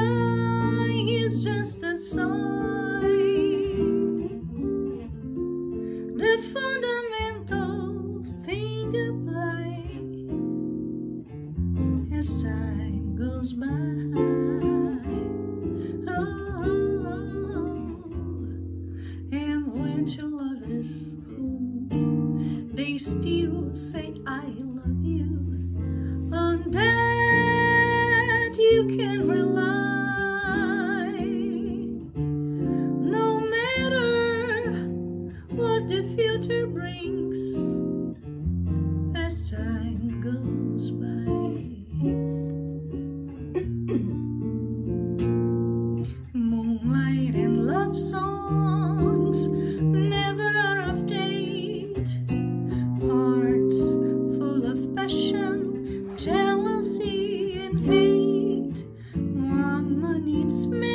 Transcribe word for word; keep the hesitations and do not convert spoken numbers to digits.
sigh is just a sigh. The fundamentals think apply as time goes by. Oh, and when two lovers who they still say I love you, on that you can rely. No matter what the future brings as time goes by. Moonlight and love songs never are of date. Hearts full of passion, jealousy and hate. Woman needs man.